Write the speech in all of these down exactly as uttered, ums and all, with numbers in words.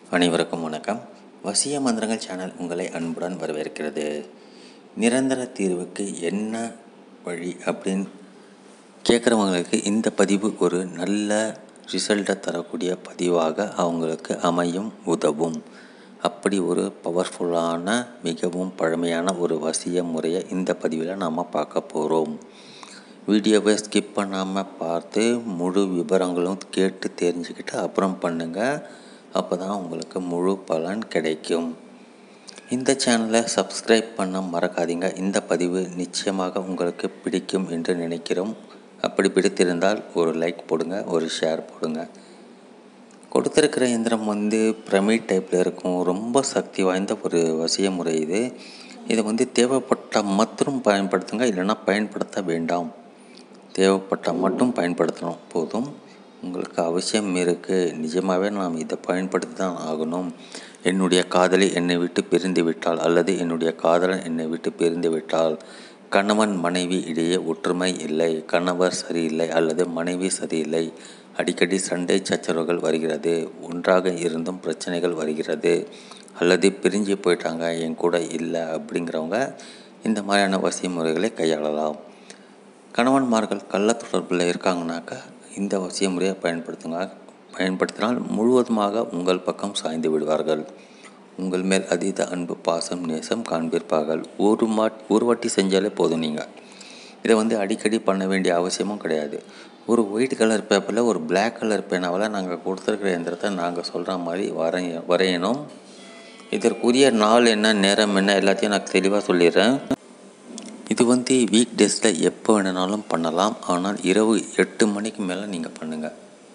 அனைவருக்கும் வணக்கம். வசிய மந்திரங்கள் சேனல் உங்களை அன்புடன் வரவேற்கிறது. நிரந்தர தீர்வுக்கு என்ன வழி அப்படின்னு கேட்குறவங்களுக்கு இந்த பதிவு ஒரு நல்ல ரிசல்ட்டை தரக்கூடிய பதிவாக அவங்களுக்கு அமையும், உதவும். அப்படி ஒரு பவர்ஃபுல்லான, மிகவும் பழமையான ஒரு வசிய முறையை இந்த பதிவில் நாம் பார்க்க போகிறோம். வீடியோவை ஸ்கிப் பண்ணாமல் பார்த்து முழு விவரங்களும் கேட்டு தெரிஞ்சுக்கிட்டு அப்புறம் பண்ணுங்கள். அப்போ தான் உங்களுக்கு முழு பலன் கிடைக்கும். இந்த சேனலை சப்ஸ்கிரைப் பண்ண மறக்காதீங்க. இந்த பதிவு நிச்சயமாக உங்களுக்கு பிடிக்கும் என்று நினைக்கிறோம். அப்படி பிடித்திருந்தால் ஒரு லைக் போடுங்க, ஒரு ஷேர் போடுங்க. கொடுத்துருக்கிற இயந்திரம் வந்து பிரமிட் டைப்பில் இருக்கும். ரொம்ப சக்தி வாய்ந்த ஒரு வசிய முறை இது. இதை வந்து தேவைப்பட்டால் மட்டும் பயன்படுத்துங்க, இல்லைன்னா பயன்படுத்த வேண்டாம். தேவைப்பட்டால் மட்டும் பயன்படுத்தணும் போதும். உங்களுக்கு அவசியம் இருக்குது, நிஜமாகவே நாம் இதை பயன்படுத்தி தான் ஆகணும். என்னுடைய காதலி என்னை விட்டு பிரிந்து விட்டால், அல்லது என்னுடைய காதலன் என்னை விட்டு பிரிந்து விட்டால், கணவன் மனைவி இடையே ஒற்றுமை இல்லை, கணவர் சரியில்லை அல்லது மனைவி சரியில்லை, அடிக்கடி சண்டை சச்சரவுகள் வருகிறது, ஒன்றாக இருந்தும் பிரச்சனைகள் வருகிறது, அல்லது பிரிஞ்சு போயிட்டாங்க, என் கூட இல்லை அப்படிங்கிறவங்க இந்த மாதிரியான வசிய முறைகளை கையாளலாம். கணவன்மார்கள் கள்ள தொடர்பில் இருக்காங்கனாக்கா இந்த வசிய முறையை பயன்படுத்துங்க. பயன்படுத்தினால் முழுவதுமாக உங்கள் பக்கம் சாய்ந்து விடுவார்கள். உங்கள் மேல் அதீத அன்பு, பாசம், நேசம் காண்பிருப்பார்கள். ஒரு மா ஒரு வாட்டி செஞ்சாலே போதும். நீங்கள் இதை வந்து அடிக்கடி பண்ண வேண்டிய அவசியமும் கிடையாது. ஒரு ஒயிட் கலர் பேப்பரில் ஒரு பிளாக் கலர் பேனாவில் நாங்கள் கொடுத்துருக்கிற எந்திரத்தை நாங்கள் சொல்கிற மாதிரி வரைய வரையணும். இதற்குரிய நாள் என்ன, நேரம் என்ன, எல்லாத்தையும் நான் தெளிவாக சொல்லிடுறேன். இது வந்து வீக் டேஸில் எப்போ வேணுனாலும் பண்ணலாம். ஆனால் இரவு எட்டு மணிக்கு மேலே நீங்கள் பண்ணுங்கள்.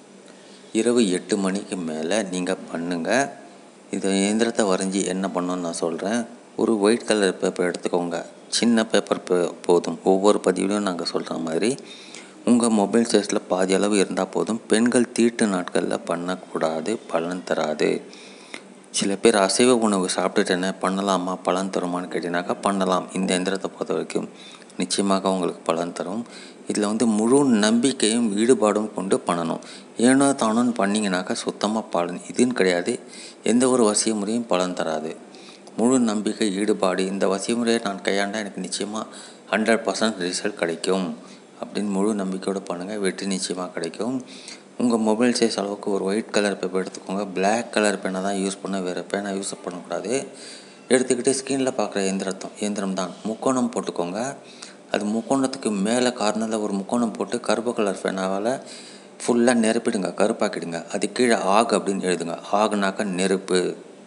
இரவு எட்டு மணிக்கு மேலே நீங்கள் பண்ணுங்கள். இதை இயந்திரத்தை வரைஞ்சி என்ன பண்ணணும்னு நான் சொல்கிறேன். ஒரு ஒயிட் கலர் பேப்பர் எடுத்துக்கோங்க. சின்ன பேப்பர் போதும். ஒவ்வொரு பதிவிலையும் நாங்கள் சொல்கிற மாதிரி உங்கள் மொபைல் சைஸில் பாதி அளவு இருந்தால் போதும். பெண்கள் தீட்டு நாட்களில் பண்ணக்கூடாது, பலன் தராது. சில பேர் அசைவ உணவு சாப்பிட்டுட்டேனே பண்ணலாமா, பலன் தருமான்னு கேட்டீங்கன்னாக்கா பண்ணலாம். இந்த எந்திரத்தை பொறுத்த வரைக்கும் நிச்சயமாக உங்களுக்கு பலன் தரும். இதில் வந்து முழு நம்பிக்கையும் ஈடுபாடும் கொண்டு பண்ணணும். ஏனோ தானோன்னு பண்ணிங்கனாக்கா சுத்தமாக பலன் இதுன்னு கிடையாது. எந்த ஒரு வசிய முறையும் பலன் தராது. முழு நம்பிக்கை, ஈடுபாடு, இந்த வசிய முறையை நான் கையாண்டால் எனக்கு நிச்சயமாக ஹண்ட்ரட் பர்சன்ட் ரிசல்ட் கிடைக்கும் அப்படின்னு முழு நம்பிக்கையோடு பண்ணுங்கள். வெற்றி நிச்சயமாக கிடைக்கும். உங்கள் மொபைல் சைஸ் அளவுக்கு ஒரு ஒயிட் கலர் பேப்பர் எடுத்துக்கோங்க. பிளாக் கலர் பேனை தான் யூஸ் பண்ண, வேறு பேனை யூஸ் பண்ணக்கூடாது. எடுத்துக்கிட்டு ஸ்க்ரீனில் பார்க்குற எந்திரத்தம் எந்திரம் தான் முக்கோணம் போட்டுக்கோங்க. அது முக்கோணத்துக்கு மேலே கார்னரில் ஒரு முக்கோணம் போட்டு கருப்பு கலர் பேனாவால் ஃபுல்லாக நெருப்பிடுங்க, கருப்பாக்கிடுங்க. அது கீழே ஆகு அப்படின்னு எழுதுங்க. ஆகுனாக்கா நெருப்பு,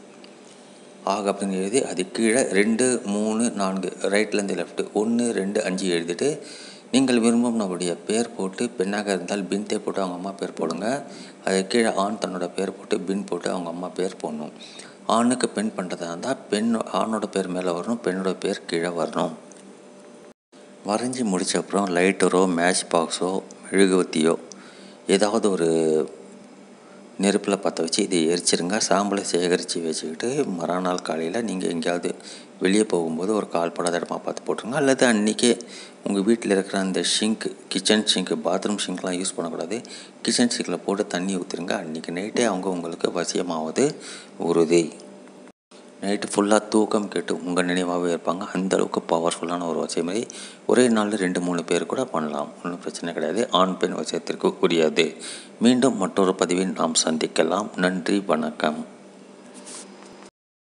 ஆகு அப்படின்னு எழுதி அது கீழே ரெண்டு மூணு நான்கு ரைட்லேருந்து லெஃப்ட்டு ஒன்று ரெண்டு அஞ்சு எழுதிட்டு நீங்கள் விரும்பும் நம்முடைய பேர் போட்டு, பெண்ணாக இருந்தால் பின்தே போட்டு அவங்க அம்மா பேர் போடுங்க. அது கீழே ஆண் தன்னோட பேர் போட்டு பின் போட்டு அவங்க அம்மா பேர் போடணும். ஆணுக்கு பெண் பண்ணுறதா இருந்தால் பெண் ஆணோட பேர் மேலே வரணும், பெண்ணோட பேர் கீழே வரணும். வரைஞ்சி முடித்த அப்புறம் லைட்டரோ, மேட்ச் பாக்ஸோ, மெழுகுவத்தியோ ஏதாவது ஒரு நெருப்பில் பற்ற வச்சு இதை எரிச்சிருங்க. சாம்பலை சேகரித்து வச்சுக்கிட்டு மறுநாள் காலையில் நீங்கள் எங்கேயாவது வெளியே போகும்போது ஒரு கால் படாத இடமா பார்த்து போட்டுருங்க. அல்லது அன்றைக்கே உங்கள் வீட்டில் இருக்கிற அந்த ஷிங்க், கிச்சன் ஷிங்க்கு, பாத்ரூம் ஷிங்க்லாம் யூஸ் பண்ணக்கூடாது. கிச்சன் ஷிங்கில் போட்டு தண்ணி ஊற்றிருங்க. அன்றைக்கி நைட்டே அவங்க உங்களுக்கு வசியமாவது உறுதி. நைட்டு ஃபுல்லாக தூக்கம் கேட்டு உங்கள் நினைவாகவே இருப்பாங்க. அந்தளவுக்கு பவர்ஃபுல்லான ஒரு வசிய முறை. ஒரே நாளில் ரெண்டு மூணு பேர் கூட பண்ணலாம், ஒன்றும் பிரச்சனை கிடையாது. ஆண் பெண் வசியத்திற்கு உரியது. மீண்டும் மற்றொரு பதிவில் நாம் சந்திக்கலாம். நன்றி, வணக்கம்.